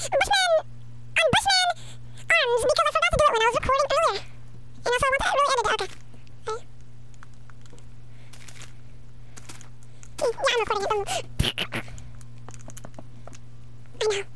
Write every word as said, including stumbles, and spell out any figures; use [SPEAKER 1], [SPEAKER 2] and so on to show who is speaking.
[SPEAKER 1] Bushman on Bushman arms because I forgot to do it when I was recording earlier. You know, so I want that really edited. Okay. Okay. Yeah, I'm recording it. Um, I know.